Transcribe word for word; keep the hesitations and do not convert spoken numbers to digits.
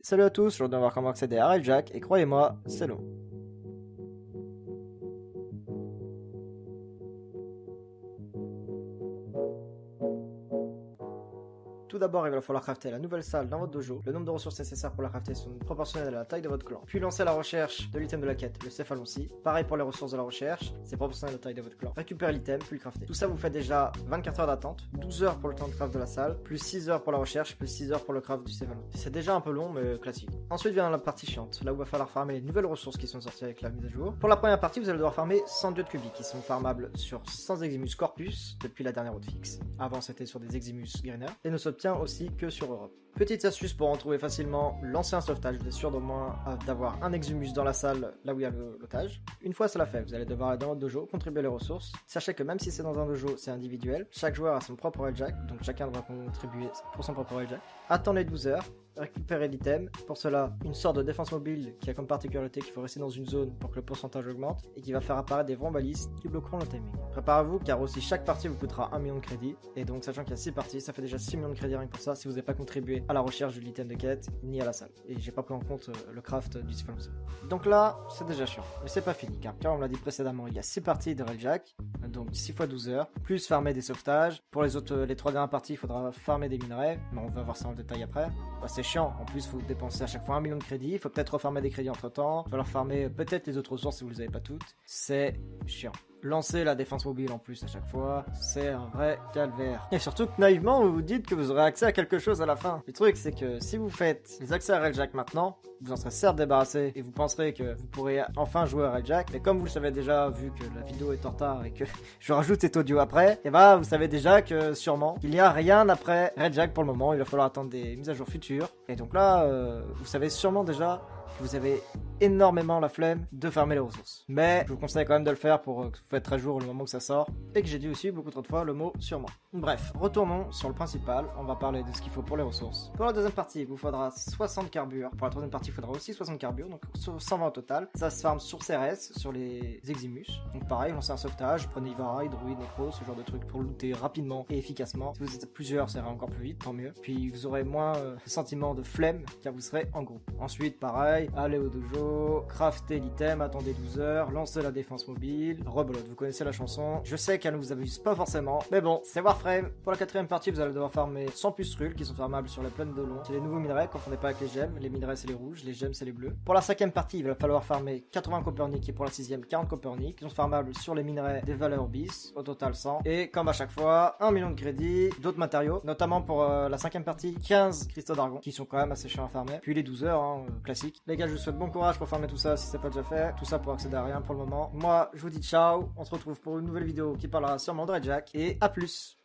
Salut à tous, aujourd'hui on va voir comment accéder à Railjack et croyez-moi, c'est long. Tout d'abord, il va falloir crafter la nouvelle salle dans votre dojo. Le nombre de ressources nécessaires pour la crafter sont proportionnelles à la taille de votre clan. Puis lancez la recherche de l'item de la quête, le céphaloncie. Pareil pour les ressources de la recherche, c'est proportionnel à la taille de votre clan. Récupérez l'item, puis le crafter. Tout ça vous fait déjà vingt-quatre heures d'attente, douze heures pour le temps de craft de la salle, plus six heures pour la recherche, plus six heures pour le craft du céphaloncie. C'est déjà un peu long, mais classique. Ensuite vient la partie chiante, là où il va falloir farmer les nouvelles ressources qui sont sorties avec la mise à jour. Pour la première partie, vous allez devoir farmer cent diodes cubiques qui sont farmables sur cent Eximus Corpus depuis la dernière hotfix. Avant c'était sur des Eximus Greener et ne s'obtient aussi que sur Europe. Petite astuce pour en trouver facilement, lancez un sauvetage, vous êtes sûr d'au moins d'avoir un Eximus dans la salle là où il y a l'otage. Une fois cela fait, vous allez devoir aller dans votre dojo, contribuer les ressources. Sachez que même si c'est dans un dojo, c'est individuel, chaque joueur a son propre railjack, donc chacun devra contribuer pour son propre railjack. Attendez douze heures, récupérez l'item. Pour cela, une sorte de défense mobile qui a comme particularité qu'il faut rester dans une zone pour que le pourcentage augmente et qui va faire apparaître des vents balises qui bloqueront le timing. Préparez-vous car aussi chaque partie vous coûtera un million de crédits et donc sachant qu'il y a six parties, ça fait déjà six millions de crédits rien que pour ça si vous n'avez pas contribué à la recherche de l'item de quête ni à la salle. Et j'ai pas pris en compte euh, le craft du céphaloncie. Donc là, c'est déjà chiant. Mais c'est pas fini car comme on l'a dit précédemment, il y a six parties de railjack, donc six fois douze heures, plus farmer des sauvetages. Pour les autres, les trois dernières parties, il faudra farmer des minerais, mais on va voir ça en détail après. Bah, c'est chiant, en plus il faut dépenser à chaque fois un million de crédits, il faut peut-être refarmer des crédits entre temps, il va falloir farmer peut-être les autres ressources si vous les avez pas toutes, c'est chiant. Lancer la défense mobile en plus à chaque fois, c'est un vrai calvaire. Et surtout que naïvement vous vous dites que vous aurez accès à quelque chose à la fin. Le truc c'est que si vous faites les accès à Railjack maintenant, vous en serez certes débarrassé et vous penserez que vous pourrez enfin jouer à Railjack, mais comme vous le savez déjà vu que la vidéo est en retard et que je rajoute cet audio après, et bah vous savez déjà que sûrement il n'y a rien après Railjack pour le moment, il va falloir attendre des mises à jour futures. Et donc là, euh, vous savez sûrement déjà que vous avez énormément la flemme de farmer les ressources. Mais je vous conseille quand même de le faire pour que vous faites très jour le moment que ça sort. Et que j'ai dit aussi beaucoup trop de fois le mot sûrement. Bref, retournons sur le principal. On va parler de ce qu'il faut pour les ressources. Pour la deuxième partie, il vous faudra soixante carbures. Pour la troisième partie, il faudra aussi soixante carbures. Donc cent vingt au total. Ça se farme sur C R S, sur les Eximus. Donc pareil, lancez un sauvetage. Prenez Ivara, Druid, Necro, ce genre de trucs pour looter rapidement et efficacement. Si vous êtes plusieurs, ça ira encore plus vite, tant mieux. Puis vous aurez moins euh, le sentiment de flemme car vous serez en groupe. Ensuite, pareil, allez au dojo, craftez l'item, attendez douze heures, lancez la défense mobile, rebelote, vous connaissez la chanson. Je sais qu'elle ne vous abuse pas forcément, mais bon, c'est Warframe. Pour la quatrième partie, vous allez devoir farmer cent pustules qui sont farmables sur la plaine de long. C'est les nouveaux minerais, confondez pas avec les gemmes. Les minerais c'est les rouges, les gemmes c'est les bleus. Pour la cinquième partie, il va falloir farmer quatre-vingts Copernic et pour la sixième, quarante Copernic qui sont farmables sur les minerais des valeurs bis, au total cent. Et comme à chaque fois, un million de crédits, d'autres matériaux, notamment pour euh, la cinquième partie, quinze cristaux d'argon qui sont quand même assez chiants à farmer. Puis les douze heures, hein, euh, classique. Les gars, je vous souhaite bon courage pour farmer tout ça si c'est pas déjà fait. Tout ça pour accéder à rien pour le moment. Moi, je vous dis ciao. On se retrouve pour une nouvelle vidéo qui parlera sûrement de Railjack et à plus.